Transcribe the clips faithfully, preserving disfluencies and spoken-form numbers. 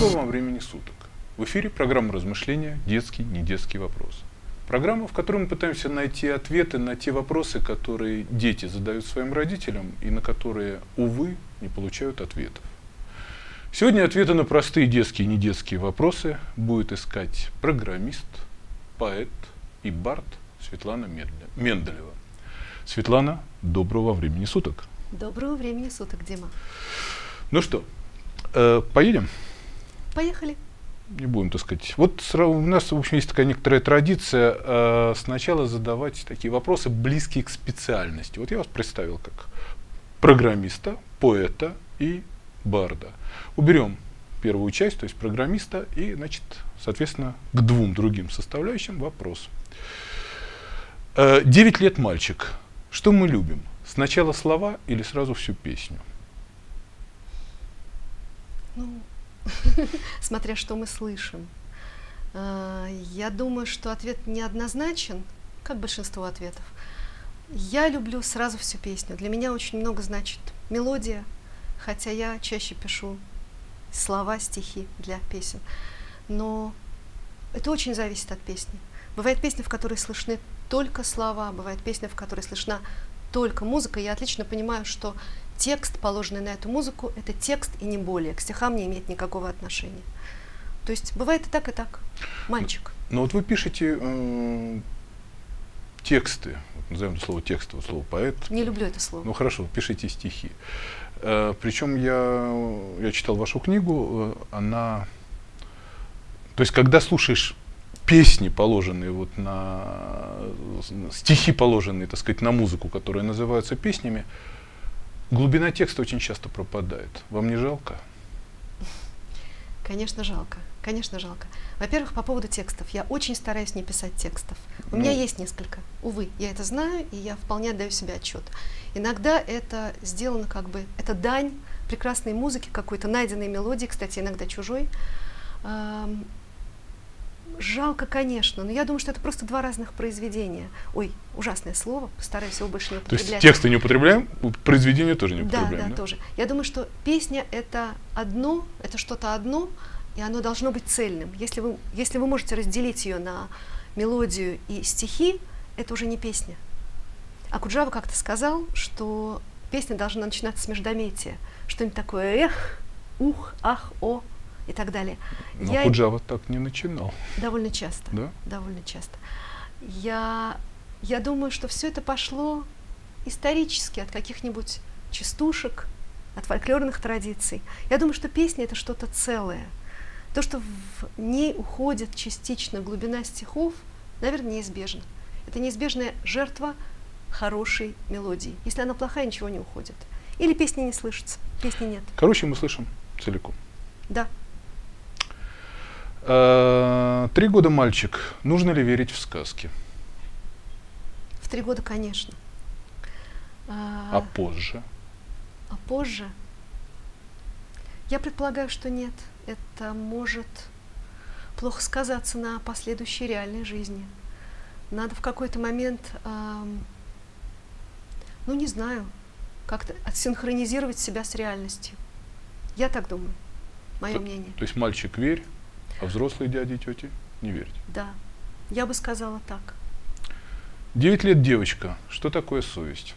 Доброго вам времени суток. В эфире программа размышления «Детский, не детский вопрос». Программа, в которой мы пытаемся найти ответы на те вопросы, которые дети задают своим родителям и на которые, увы, не получают ответов. Сегодня ответы на простые детские и недетские вопросы будет искать программист, поэт и бард Светлана Менделева. Светлана, доброго времени суток. Доброго времени суток, Дима. Ну что, э, поедем? Поехали. Не будем, так сказать. Вот сразу, у нас, в общем, есть такая некоторая традиция э, сначала задавать такие вопросы, близкие к специальности. Вот я вас представил как программиста, поэта и барда. Уберем первую часть, то есть программиста, и, значит, соответственно, к двум другим составляющим вопрос. Э, девять лет мальчик. Что мы любим? Сначала слова или сразу всю песню? Ну, смотря что мы слышим. Я думаю, что ответ неоднозначен, как большинство ответов. Я люблю сразу всю песню. Для меня очень много значит мелодия, хотя я чаще пишу слова, стихи для песен. Но это очень зависит от песни. Бывает песня, в которой слышны только слова, бывает песня, в которой слышна только музыка. Я отлично понимаю, что текст, положенный на эту музыку, это текст и не более. К стихам не имеет никакого отношения. То есть бывает и так, и так. Мальчик. Но вот вы пишете э, тексты, вот назовем это слово текст, вот слово поэт. Не люблю это слово. Ну хорошо, пишите стихи. Э, причем я, я читал вашу книгу, э, она... То есть когда слушаешь песни, положенные вот на... стихи, положенные, так сказать, на музыку, которые называются песнями, глубина текста очень часто пропадает. Вам не жалко? Конечно, жалко. Конечно, жалко. Во-первых, по поводу текстов. Я очень стараюсь не писать текстов. У ну, меня есть несколько. Увы, я это знаю, и я вполне отдаю себе отчет. Иногда это сделано как бы... Это дань прекрасной музыки, какой-то найденной мелодии, кстати, иногда чужой. Эм, жалко, конечно, но я думаю, что это просто два разных произведения. Ой, ужасное слово, постараюсь его больше не употреблять. То есть тексты не употребляем, произведения тоже не употребляем? Да, да, да, тоже. Я думаю, что песня — это одно, это что-то одно, и оно должно быть цельным. Если вы, если вы можете разделить ее на мелодию и стихи, это уже не песня. А Куджава как-то сказал, что песня должна начинаться с междометия. Что-нибудь такое «эх», «ух», «ах», «о» и так далее. Но я... Куджава так не начинал. Довольно часто. Да? Довольно часто. Я, я думаю, что все это пошло исторически от каких-нибудь частушек, от фольклорных традиций. Я думаю, что песня — это что-то целое. То, что в ней уходит частично глубина стихов, наверное, неизбежно. Это неизбежная жертва хорошей мелодии. Если она плохая, ничего не уходит. Или песни не слышится, песни нет. Короче, мы слышим целиком. Да. Три года мальчик. Нужно ли верить в сказки? В три года, конечно. А, а позже? А позже? Я предполагаю, что нет. Это может плохо сказаться на последующей реальной жизни. Надо в какой-то момент, эм, ну не знаю, как-то отсинхронизировать себя с реальностью. Я так думаю. Мое то, мнение. То есть мальчик верь, а взрослые дяди и тети не верить. Да, я бы сказала так. Девять лет девочка. Что такое совесть?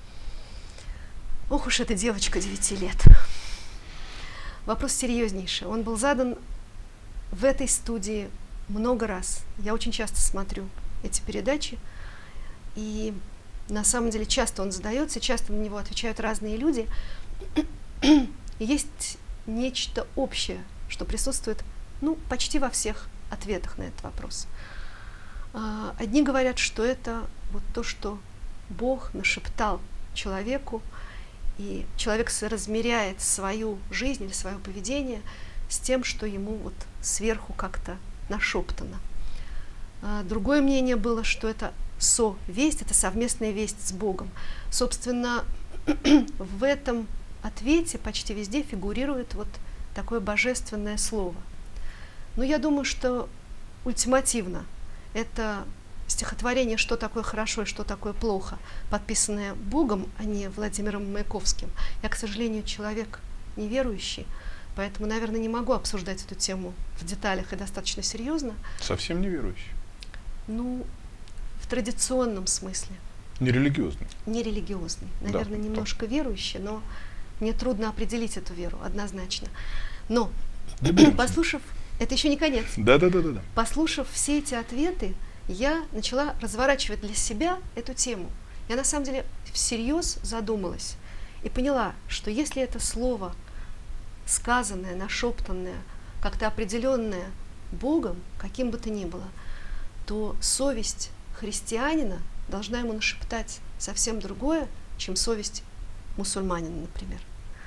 Ох уж эта девочка девяти лет. Вопрос серьезнейший. Он был задан в этой студии много раз. Я очень часто смотрю эти передачи. И на самом деле часто он задается, часто на него отвечают разные люди. И есть нечто общее, что присутствует, ну, почти во всех ответах на этот вопрос. Одни говорят, что это вот то, что Бог нашептал человеку, и человек соразмеряет свою жизнь или свое поведение с тем, что ему вот сверху как-то нашептано. Другое мнение было, что это совесть, это совместная весть с Богом. Собственно, в этом ответе почти везде фигурирует вот такое божественное слово. Но я думаю, что ультимативно это стихотворение «Что такое хорошо и что такое плохо», подписанное Богом, а не Владимиром Маяковским. Я, к сожалению, человек неверующий, поэтому, наверное, не могу обсуждать эту тему в деталях и достаточно серьезно. Совсем не верующий? Ну, в традиционном смысле. Не религиозный? Не религиозный. Наверное, да, немножко так. Верующий, но мне трудно определить эту веру, однозначно. Но, Доберемся. послушав, это еще не конец. Да, да, да, да, да. Послушав все эти ответы, я начала разворачивать для себя эту тему. Я на самом деле всерьез задумалась и поняла, что если это слово сказанное, нашептанное, как-то определенное Богом, каким бы то ни было, то совесть христианина должна ему нашептать совсем другое, чем совесть мусульманина, например.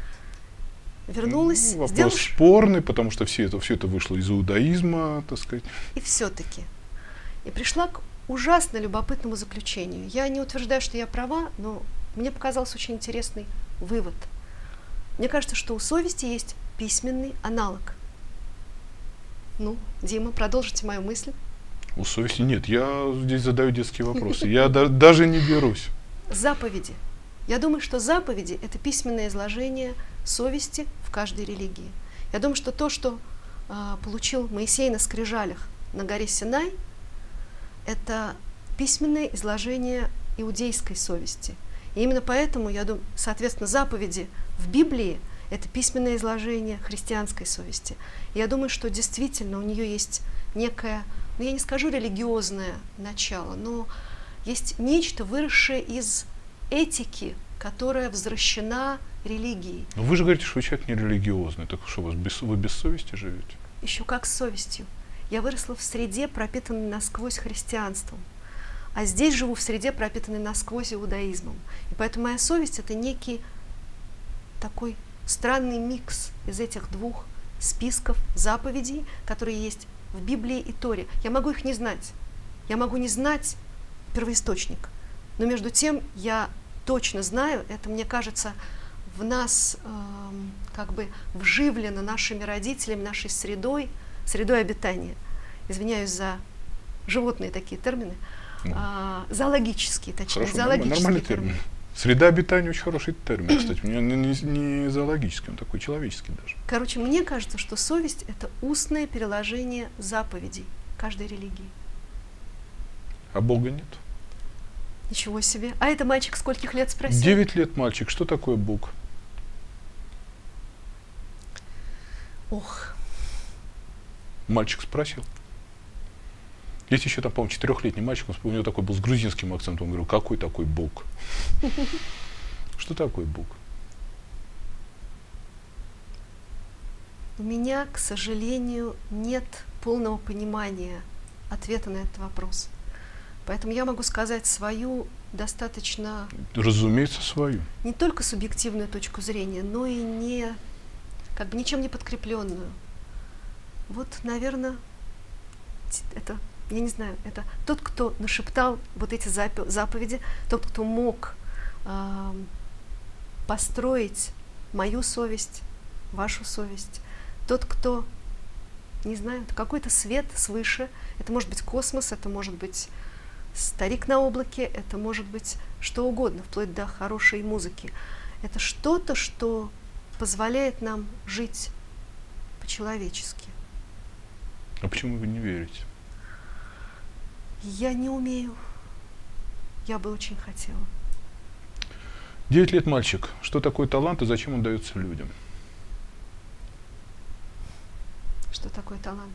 Вернулась, ну, вопрос сделав... спорный, потому что все это, все это вышло из иудаизма, так сказать. И все-таки. И пришла к ужасно любопытному заключению. Я не утверждаю, что я права, но мне показался очень интересный вывод. Мне кажется, что у совести есть письменный аналог. Ну, Дима, продолжите мою мысль. У совести нет. Я здесь задаю детские вопросы. Я даже не берусь. Заповеди. Я думаю, что заповеди – это письменное изложение совести в каждой религии. Я думаю, что то, что э, получил Моисей на скрижалях на горе Синай, это письменное изложение иудейской совести. И именно поэтому, я думаю, соответственно, заповеди в Библии – это письменное изложение христианской совести. И я думаю, что действительно у нее есть некое, ну, я не скажу религиозное начало, но есть нечто, выросшее из этики, которая возвращена религией. Но вы же говорите, что вы человек нерелигиозный. Так что, вы без, вы без совести живете? Еще как с совестью. Я выросла в среде, пропитанной насквозь христианством. А здесь живу в среде, пропитанной насквозь иудаизмом. И поэтому моя совесть – это некий такой странный микс из этих двух списков заповедей, которые есть в Библии и Торе. Я могу их не знать. Я могу не знать первоисточник. Но между тем я точно знаю, это, мне кажется, в нас э, как бы вживлено нашими родителями, нашей средой, средой обитания. Извиняюсь за животные такие термины. Ну, а, зоологические, точнее. Хорошо, зоологические нормальный термины. термин. Среда обитания очень хороший термин, кстати. У меня не, не зоологический, он такой человеческий даже. Короче, мне кажется, что совесть – это устное переложение заповедей каждой религии. А Бога нет? Ничего себе. А это мальчик скольких лет спросил? Девять лет мальчик. Что такое Бог? Ох. Мальчик спросил. Есть еще там, по-моему, четырехлетний мальчик, он, у него такой был с грузинским акцентом, он говорил, какой такой Бог? Что такое Бог? У меня, к сожалению, нет полного понимания ответа на этот вопрос. Поэтому я могу сказать свою достаточно... Разумеется, свою. Не только субъективную точку зрения, но и не, как бы ничем не подкрепленную. Вот, наверное, это... Я не знаю, это тот, кто нашептал вот эти заповеди, тот, кто мог э, построить мою совесть, вашу совесть, тот, кто, не знаю, какой-то свет свыше, это может быть космос, это может быть старик на облаке, это может быть что угодно, вплоть до хорошей музыки. Это что-то, что позволяет нам жить по-человечески. А почему вы не верите? Я не умею. Я бы очень хотела. Девять лет мальчик. Что такое талант и зачем он дается людям? Что такое талант?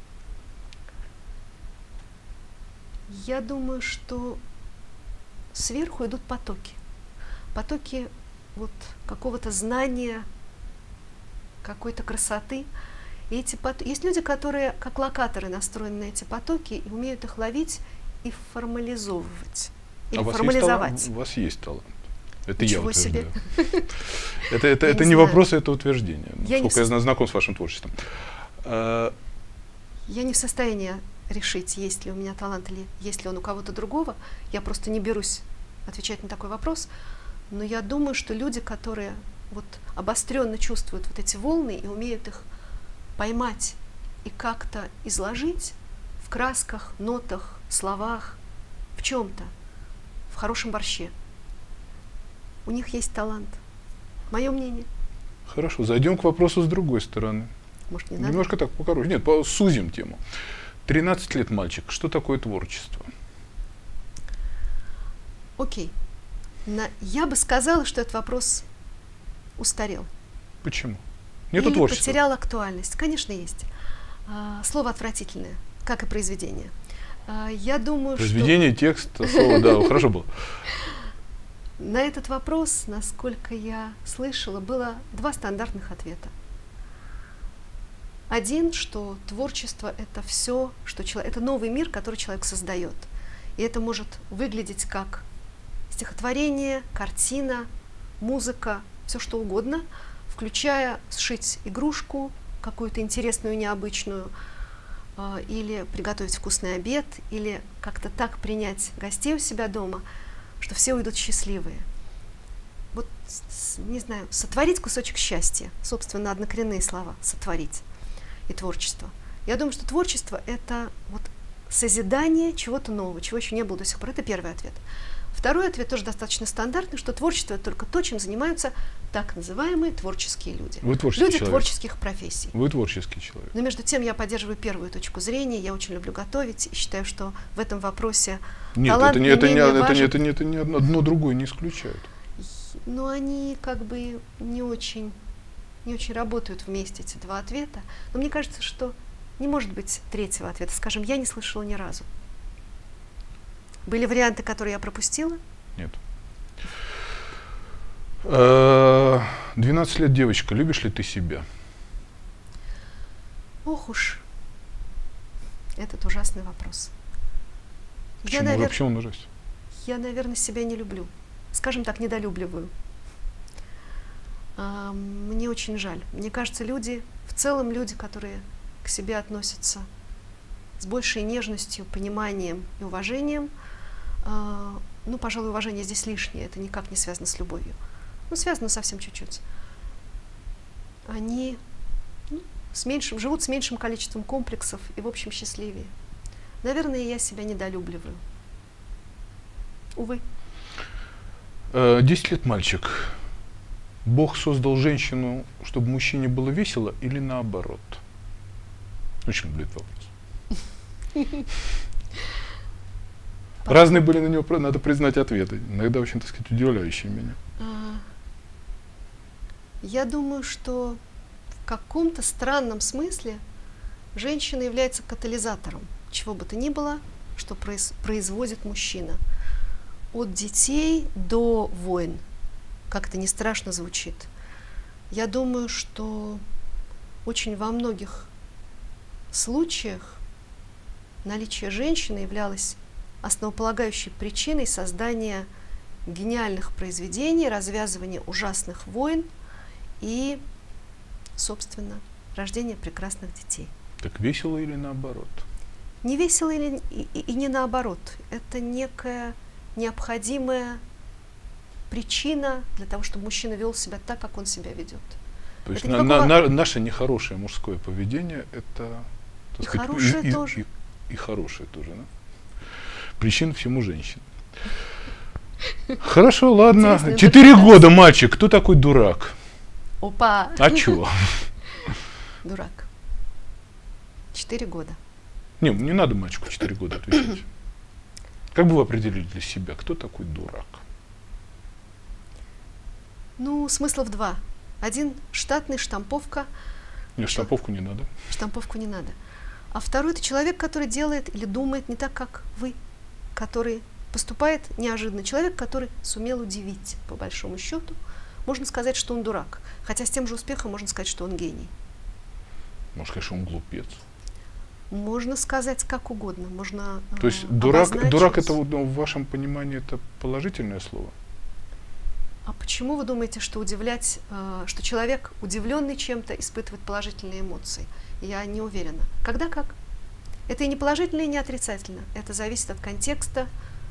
Я думаю, что сверху идут потоки. Потоки вот какого-то знания, какой-то красоты. И эти потоки... Есть люди, которые как локаторы настроены на эти потоки и умеют их ловить и формализовывать. Или а формализовать. У вас есть талант. Это Ничего я утверждаю. себе. Это, это, это не вопрос, это утверждение. Я Сколько я знаком с вашим творчеством. Я не в состоянии решить, есть ли у меня талант или есть ли он у кого-то другого. Я просто не берусь отвечать на такой вопрос. Но я думаю, что люди, которые вот обостренно чувствуют вот эти волны и умеют их поймать и как-то изложить в красках, нотах, словах, в чем-то, в хорошем борще. У них есть талант. Мое мнение. Хорошо, зайдем к вопросу с другой стороны. Может, не надо? Немножко так покороче. Нет, по- сузим тему. тринадцать лет мальчик. Что такое творчество? Окей. На- Я бы сказала, что этот вопрос устарел. Почему? Нету Или творчества. потерял актуальность. Конечно, есть. А, Слово отвратительное, как и произведение. А, Я думаю, Произведение, текст, слово, да, хорошо было. что на этот вопрос, насколько я слышала, было два стандартных ответа. Один, что творчество — это все, что человек, это новый мир, который человек создает. И это может выглядеть как стихотворение, картина, музыка, все что угодно, включая сшить игрушку какую-то интересную, необычную, э, или приготовить вкусный обед, или как-то так принять гостей у себя дома, что все уйдут счастливые. Вот, с- не знаю, сотворить кусочек счастья, собственно, однокоренные слова, сотворить и творчество. Я думаю, что творчество — это вот созидание чего-то нового, чего еще не было до сих пор. Это первый ответ. Второй ответ тоже достаточно стандартный, что творчество — это только то, чем занимаются так называемые творческие люди. Вы творческий Люди человек. творческих профессий. Вы творческий человек. Но между тем я поддерживаю первую точку зрения, я очень люблю готовить и считаю, что в этом вопросе Нет, талант это не, не это, не, менее это, не, важен. это, не, это не одно, одно другое не исключает. Но они как бы не очень, не очень работают вместе, эти два ответа. Но мне кажется, что не может быть третьего ответа. Скажем, я не слышала ни разу. Были варианты, которые я пропустила? Нет. Э, двенадцать лет девочка. Любишь ли ты себя? Ох уж, этот ужасный вопрос. Я, Почему, навер- почему он ужасен? я, наверное, себя не люблю. Скажем так, недолюбливаю. А, Мне очень жаль. Мне кажется, люди, в целом люди, которые к себе относятся с большей нежностью, пониманием и уважением, а, ну, пожалуй, уважение здесь лишнее, это никак не связано с любовью. Ну, связано совсем чуть-чуть. Они ну, с меньшим, живут с меньшим количеством комплексов и, в общем, счастливее. Наверное, я себя недолюбливаю. Увы. Э, десять лет мальчик. Бог создал женщину, чтобы мужчине было весело, или наоборот? Очень люблю этот вопрос. Разные были на него, надо признать, ответы. Иногда очень, так сказать, удивляющие меня. А, Я думаю, что в каком-то странном смысле женщина является катализатором чего бы то ни было, что произ- производит мужчина. От детей до войн. Как это не страшно звучит. Я думаю, что очень во многих случаях наличие женщины являлось основополагающей причиной создания гениальных произведений, развязывания ужасных войн и, собственно, рождения прекрасных детей. Так весело или наоборот? Не весело или, и, и- и не наоборот. Это некая необходимая причина для того, чтобы мужчина вел себя так, как он себя ведет. То есть Это на- никакого- на- на- наше нехорошее мужское поведение это, так И сказать, хорошее тоже. И, и хорошее тоже, да? Причин всему женщин. Хорошо, ладно. Интересная Четыре интерпретация. года мальчик. Кто такой дурак? Опа! А чего? Дурак. Четыре года. Не, не надо мальчику в четыре года отвечать. Как бы вы определили для себя, кто такой дурак? Ну, смыслов два. Один штатный, штамповка. Мне штамповку не надо. Штамповку не надо. А второй — это человек, который делает или думает не так, как вы, который поступает неожиданно. Человек, который сумел удивить, по большому счету. Можно сказать, что он дурак. Хотя с тем же успехом можно сказать, что он гений. Может, сказать, что он глупец. Можно сказать как угодно. Можно, То есть э, дурак, обозначить. дурак это вот, ну, в вашем понимании это положительное слово? А почему вы думаете, что удивлять, э, что человек, удивленный чем-то, испытывает положительные эмоции? Я не уверена. Когда как? Это и не положительно, и не отрицательно. Это зависит от контекста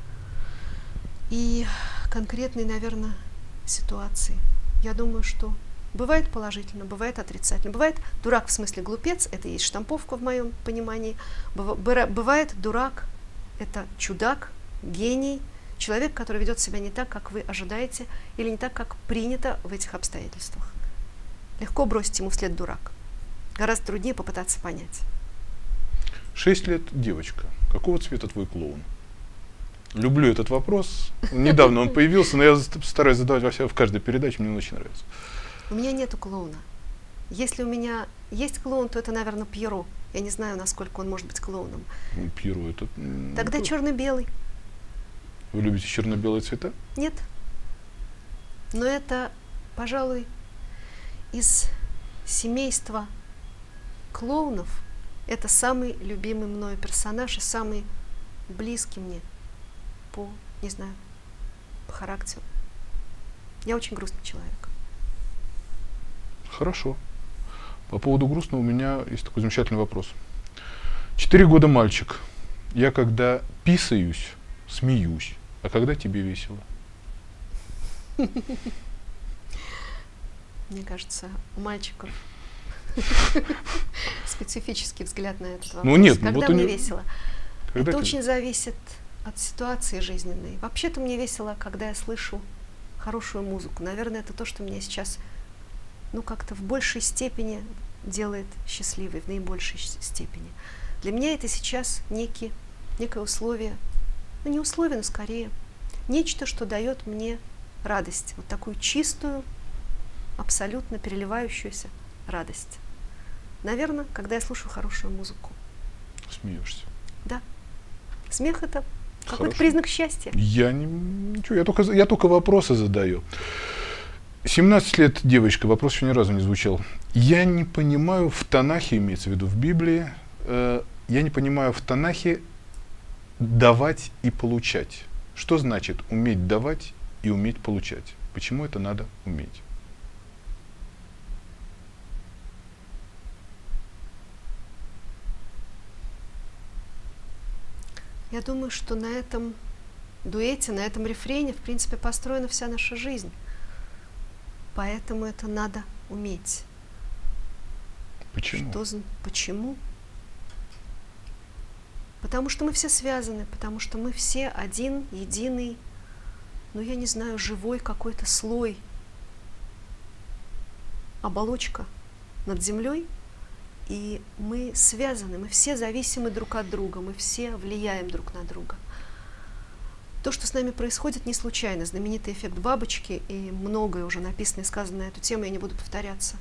и конкретной, наверное, ситуации. Я думаю, что бывает положительно, бывает отрицательно. Бывает дурак в смысле глупец, это и есть штамповка в моем понимании. Быва- быра- Бывает дурак, это чудак, гений, человек, который ведет себя не так, как вы ожидаете, или не так, как принято в этих обстоятельствах. Легко бросить ему вслед дурак. Гораздо труднее попытаться понять. Шесть лет девочка. Какого цвета твой клоун? Люблю этот вопрос. Недавно он появился, но я стараюсь задавать во всяком, в каждой передаче, мне он очень нравится. У меня нету клоуна. Если у меня есть клоун, то это, наверное, Пьеро. Я не знаю, насколько он может быть клоуном. Ну, Пьеро это... Тогда это... черно-белый. Вы любите черно-белые цвета? Нет. Но это, пожалуй, из семейства клоунов это самый любимый мною персонаж и самый близкий мне по, не знаю, по характеру. Я очень грустный человек. Хорошо. По поводу грустного у меня есть такой замечательный вопрос. Четыре года мальчик. Я когда писаюсь, смеюсь. А когда тебе весело? Мне кажется, у мальчиков специфический взгляд на этот вопрос. Ну нет, когда вот мне не... весело? Когда это тебе... очень зависит от ситуации жизненной. Вообще-то мне весело, когда я слышу хорошую музыку. Наверное, это то, что меня сейчас, ну, как-то в большей степени делает счастливой, в наибольшей степени. Для меня это сейчас некий, некое условие, ну, не условие, но скорее нечто, что дает мне радость. Вот такую чистую, абсолютно переливающуюся радость. Наверное, когда я слушаю хорошую музыку. Смеешься. Да. Смех — это какой-то признак счастья. Я не, ничего, я только, я только вопросы задаю. семнадцать лет девочка, вопрос еще ни разу не звучал. Я не понимаю в Танахе, имеется в виду в Библии, э, я не понимаю в Танахе давать и получать. Что значит уметь давать и уметь получать? Почему это надо уметь? Я думаю, что на этом дуэте, на этом рефрене, в принципе, построена вся наша жизнь. Поэтому это надо уметь. Почему? Что, почему? Потому что мы все связаны, потому что мы все один, единый, ну, я не знаю, живой какой-то слой, оболочка над землей. И мы связаны, мы все зависимы друг от друга, мы все влияем друг на друга. То, что с нами происходит, не случайно. Знаменитый эффект бабочки, и многое уже написано и сказано на эту тему, я не буду повторяться.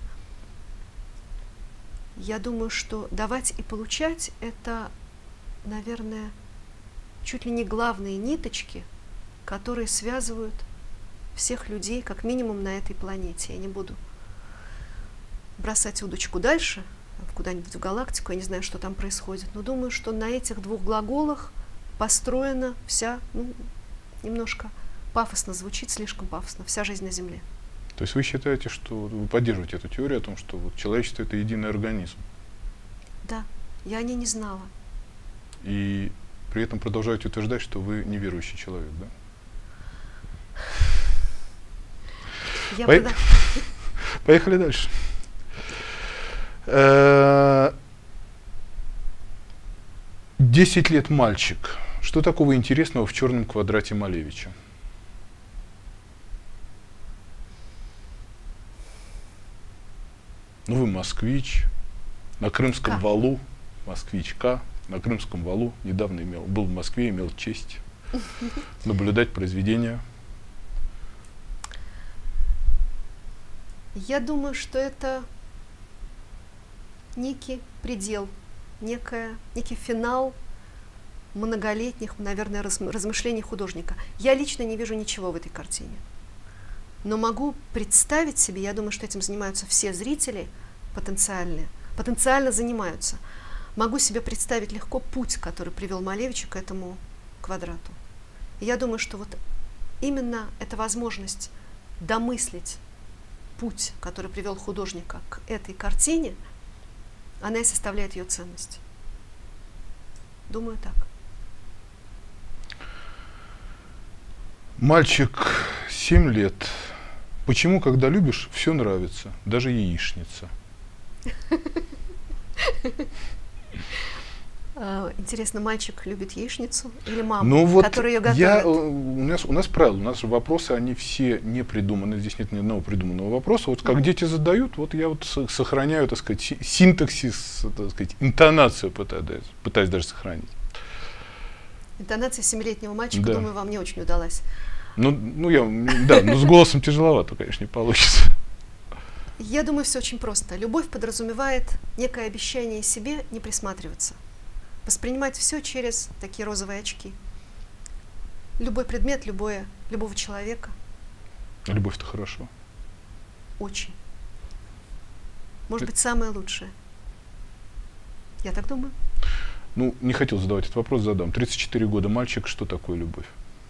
Я думаю, что давать и получать — это, наверное, чуть ли не главные ниточки, которые связывают всех людей, как минимум, на этой планете. Я не буду бросать удочку дальше, куда-нибудь в галактику, я не знаю, что там происходит, но думаю, что на этих двух глаголах построена вся, ну, немножко пафосно звучит, слишком пафосно, вся жизнь на Земле. То есть вы считаете, что вы поддерживаете эту теорию о том, что вот человечество — это единый организм? Да, я о ней не знала. И при этом продолжаете утверждать, что вы неверующий человек, да? Я По... прода... Поехали дальше. Десять лет мальчик. Что такого интересного в черном квадрате Малевича? Ну, вы москвич, на Крымском К. валу, москвичка, на Крымском валу недавно имел, был в Москве, имел честь наблюдать произведения. Я думаю, что это некий предел, некая, некий финал многолетних, наверное, размышлений художника. Я лично не вижу ничего в этой картине. Но могу представить себе, я думаю, что этим занимаются все зрители потенциальные, потенциально занимаются. Могу себе представить легко путь, который привел Малевича к этому квадрату. И я думаю, что вот именно эта возможность домыслить путь, который привел художника к этой картине, она и составляет ее ценность. Думаю, так. Мальчик, семь лет. Почему, когда любишь, все нравится, даже яичница? А, интересно, мальчик любит яичницу или маму, Ну вот которая ее готовит? я, у, нас, у нас правило, у нас же вопросы, они все не придуманы, здесь нет ни одного придуманного вопроса. Вот как Мгм. дети задают, вот я вот с- сохраняю, так сказать, си- синтаксис, так сказать, интонацию пытаюсь, пытаюсь даже сохранить. Интонация семилетнего мальчика, Да. думаю, вам не очень удалась. Ну, ну я, да, но с голосом тяжеловато, конечно, не получится. Я думаю, все очень просто. Любовь подразумевает некое обещание себе не присматриваться. Воспринимать все через такие розовые очки. Любой предмет, любое, любого человека. Любовь-то хорошо. Очень. Может Э- быть, самое лучшее. Я так думаю. Ну, не хотел задавать этот вопрос, задам. тридцать четыре года мальчик, что такое любовь?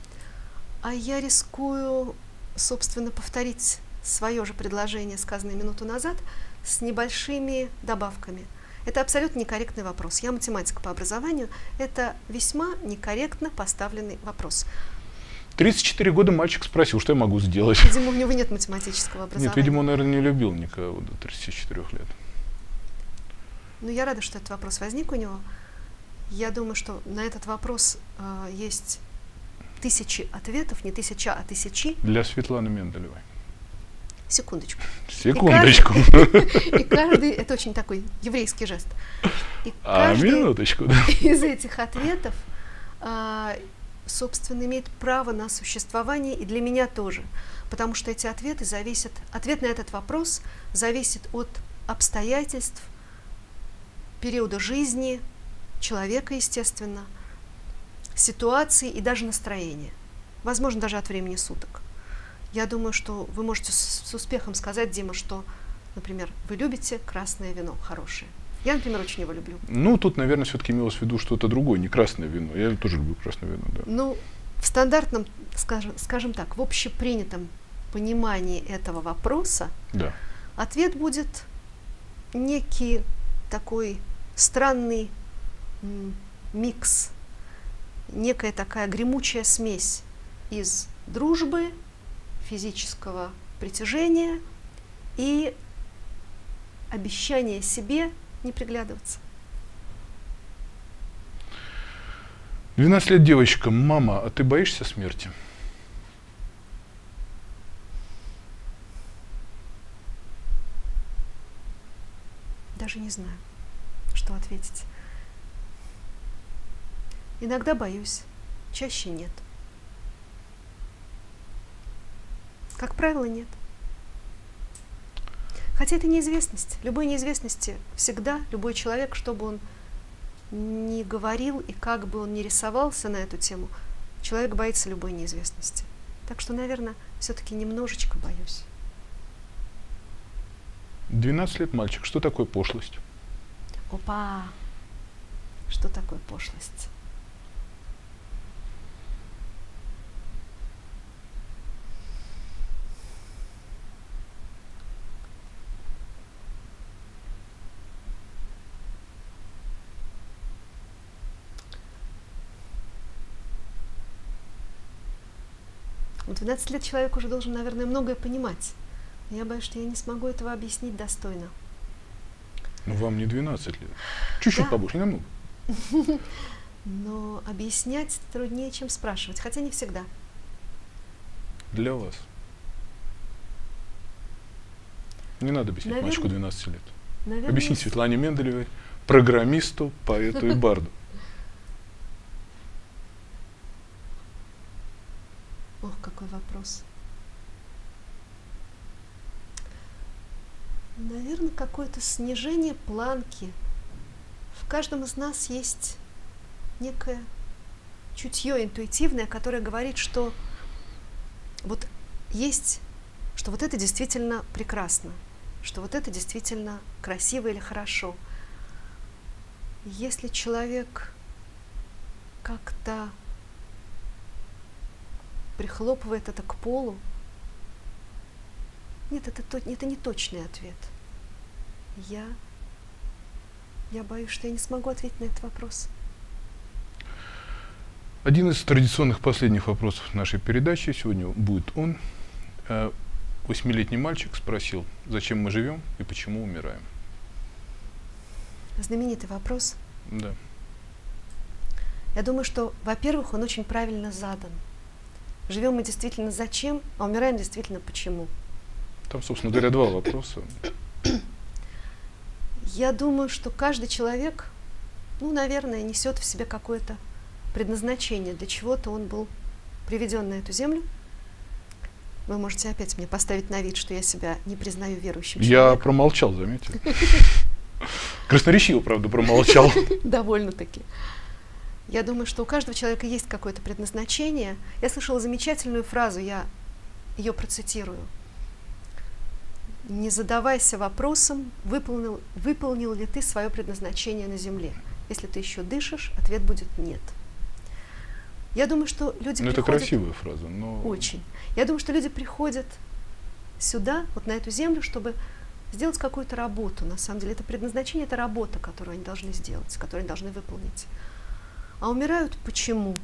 А я рискую, собственно, повторить свое же предложение, сказанное минуту назад, с небольшими добавками. Это абсолютно некорректный вопрос. Я математик по образованию. Это весьма некорректно поставленный вопрос. тридцать четыре года мальчик спросил, что я могу сделать. Видимо, у него нет математического образования. Нет, видимо, он, наверное, не любил никого до тридцати четырёх лет. Но я рада, что этот вопрос возник у него. Я думаю, что на этот вопрос э, есть тысячи ответов, не тысяча, а тысячи. Для Светланы Менделевой. Секундочку. Секундочку. И каждый, это очень такой еврейский жест. И А каждый минуточку, да. из этих ответов, а, собственно, имеет право на существование, и для меня тоже. Потому что эти ответы зависят, ответ на этот вопрос зависит от обстоятельств, периода жизни человека, естественно, ситуации и даже настроения. Возможно, даже от времени суток. Я думаю, что вы можете с, с успехом сказать, Дима, что, например, вы любите красное вино хорошее. Я, например, очень его люблю. Ну, тут, наверное, все-таки имелось в виду что-то другое, не красное вино. Я тоже люблю красное вино, да. Ну, в стандартном, скажем, скажем так, в общепринятом понимании этого вопроса Да. ответ будет некий такой странный м, микс, некая такая гремучая смесь из дружбы, физического притяжения и обещания себе не приглядываться. двенадцать лет девочка. Мама, а ты боишься смерти? Даже не знаю, что ответить. Иногда боюсь, чаще нет. Как правило, нет. Хотя это неизвестность. Любой неизвестности всегда, любой человек, что бы он ни говорил и как бы он ни рисовался на эту тему, человек боится любой неизвестности. Так что, наверное, все-таки немножечко боюсь. двенадцать лет мальчик. Что такое пошлость? Опа! Что такое пошлость? В двенадцать лет человек уже должен, наверное, многое понимать. Но я боюсь, что я не смогу этого объяснить достойно. Ну, вам не двенадцать лет. Чуть-чуть Да. побольше, не намного. Но объяснять труднее, чем спрашивать, хотя не всегда. Для вас. Не надо объяснять Наверное, мальчику двенадцати лет. Наверное, Объясни с- Светлане Менделевой, программисту, поэту и барду. Ох, какой вопрос. Наверное, какое-то снижение планки. В каждом из нас есть некое чутье интуитивное, которое говорит, что вот есть, что вот это действительно прекрасно, что вот это действительно красиво или хорошо. Если человек как-то прихлопывает это к полу, нет, это, то, это не точный ответ. Я, я боюсь, что я не смогу ответить на этот вопрос. Один из традиционных последних вопросов нашей передачи, сегодня будет он. Э, Восьмилетний мальчик спросил, зачем мы живем и почему умираем. Знаменитый вопрос. Да. Я думаю, что, во-первых, он очень правильно задан. Живем мы действительно зачем, а умираем действительно почему. Там, собственно говоря, два вопроса. Я думаю, что каждый человек, ну, наверное, несет в себе какое-то предназначение. Для чего-то он был приведен на эту землю. Вы можете опять мне поставить на вид, что я себя не признаю верующим человеком. Я промолчал, заметьте. Красноречиво, правда, промолчал. Довольно-таки. Я думаю, что у каждого человека есть какое-то предназначение. Я слышала замечательную фразу, я ее процитирую. Не задавайся вопросом, выполнил, выполнил ли ты свое предназначение на земле. Если ты еще дышишь, ответ будет нет. Я думаю, что люди ну, приходят... Это красивая фраза, но... Очень. Я думаю, что люди приходят сюда, вот на эту землю, чтобы сделать какую-то работу. На самом деле это предназначение, это работа, которую они должны сделать, которую они должны выполнить. А умирают почему?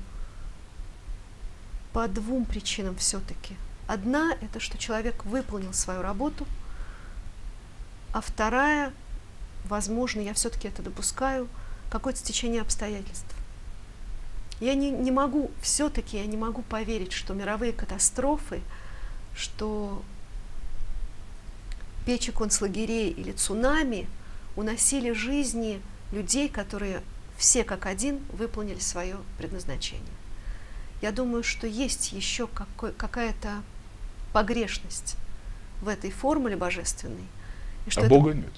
По двум причинам все-таки. Одна – это что человек выполнил свою работу, а вторая, возможно, я все-таки это допускаю, какое-то стечение обстоятельств. Я не, не могу, все-таки я не могу поверить, что мировые катастрофы, что печи концлагерей или цунами уносили жизни людей, которые все как один выполнили свое предназначение. Я думаю, что есть еще какая-то погрешность в этой формуле божественной. И что а это... Бога нет.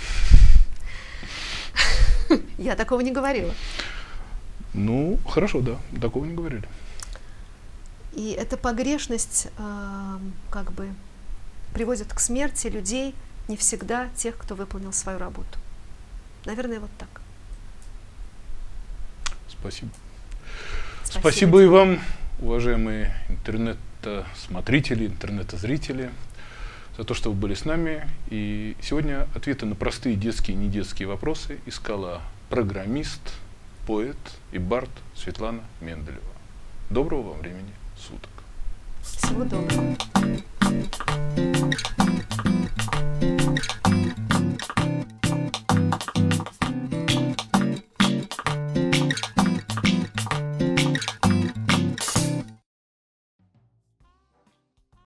Я такого не говорила. Ну, хорошо, да, такого не говорили. И эта погрешность э, как бы приводит к смерти людей, не всегда тех, кто выполнил свою работу. Наверное, вот так. Спасибо. Спасибо, Спасибо и вам, уважаемые интернет-смотрители, интернет-зрители, за то, что вы были с нами. И сегодня ответы на простые детские и недетские вопросы искала программист, поэт и бард Светлана Менделева. Доброго вам времени суток. Всего доброго.